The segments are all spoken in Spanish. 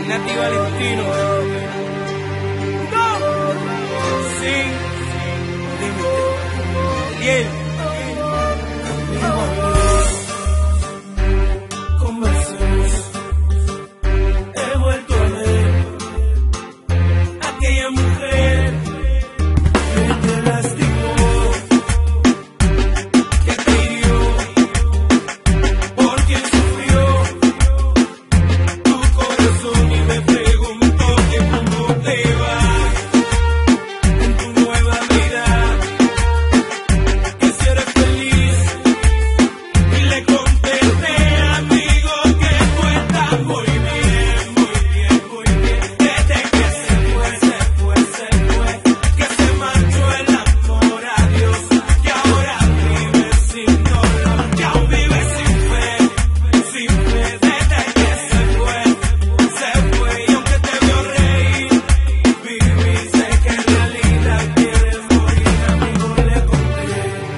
Nati Valentino. No. Sin límite. Liel. Conversemos. He vuelto a ver aquella mujer que te lastimó, que te hirió, por quien sufrió tu corazón, y me preguntó que cómo te va en tu nueva vida, que si eres feliz, y le contesté, amigo, que tú estás muy bien, muy bien, muy bien, desde que se fue, que se marchó el amor a Dios, que ahora vive sin dolor, que aún vive sin fe, desde que se fue, y aunque te vio reír, viví, sé que en realidad quieres morir, amigo, le conté,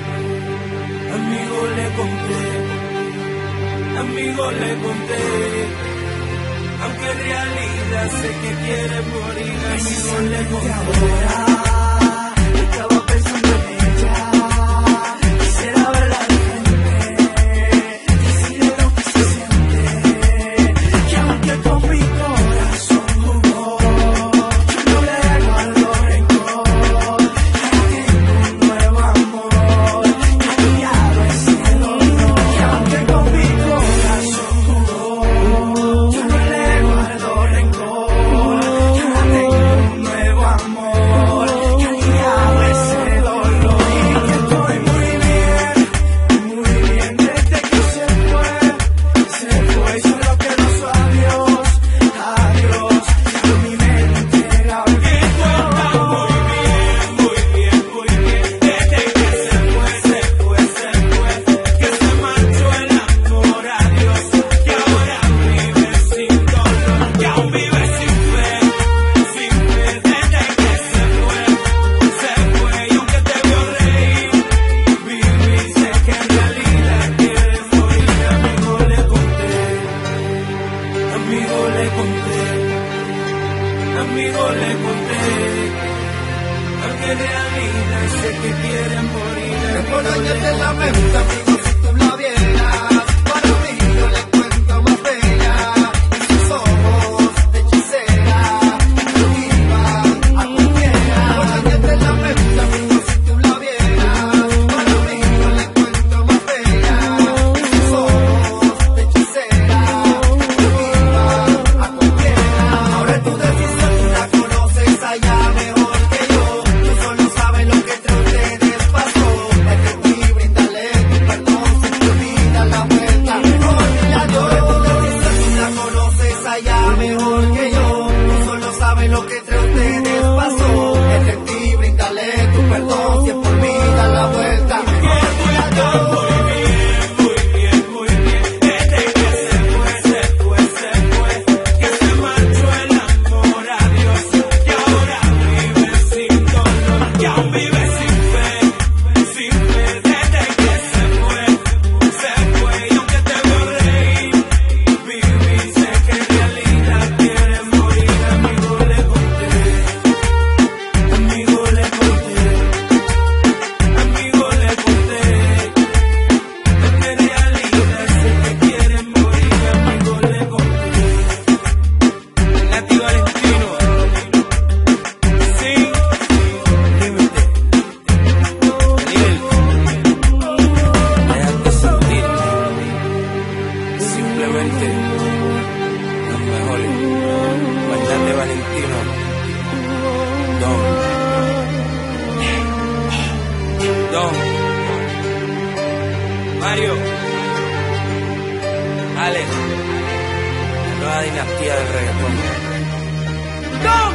aunque en realidad sé que quieres morir, amigo, le conté. Estaba pensando en ella, quisiera verla de frente, decirle lo que se siente, que aunque con mi corazón jugó, yo no le guardo rencor, ya tengo un nuevo amor, que ha aliviado ese dolor, que aunque con mi corazón jugó, yo no le guardo rencor, ya tengo un nuevo amor, que ha aliviado ese dolor, y que estoy muy bien desde que se fue, solo que no su adiós, y mi mente la Que tú estás muy bien, desde que se fue, que se marchó el amor a Dios, que ahora vive sin dolor, que aún vive sin fe, desde que se fue, y aunque te vio reír, viví, sé que en realidad quieres morir, amigo, le conté, aunque en realidad sé que quieres morir, por años te lamento, amigo, si tú la vieras, para mí yo le cuento más bella, y sus ojos de hechicera, cautivan a cualquiera. Por años te lamento, amigo, si tú la vieras, para mí yo le cuento más bella, y sus ojos de hechicera, cautivan a cualquiera. Ahora es tu decisión, tú la conoces allá mejor que yo, tú solo sabes lo que entre ustedes pasó, y bríndale tu perdón si te olvida la vuelta, olvídala yo. Tú la conoces allá mejor que yo, tú solo sabes lo que entre ustedes pasó, y bríndale tu perdón si te olvida la vuelta, olvídala yo. muy bien, desde que se fue, que se marchó el amor a Dios, que ahora vive sin dolor, que aún vive sin fe, desde que se fue, y aunque te vio reír, viví, sé que en realidad quieres morir, amigo, le conté, amigo, le conté, aunque en realidad sé que quieres morir, amigo, le conté. Nati Valentino, sin límite. Liel, déjate sentir. Simplemente los mejores. Nati Valentino, Don, Mario, Alex, la nueva dinastía del reggaetón. ¡Don!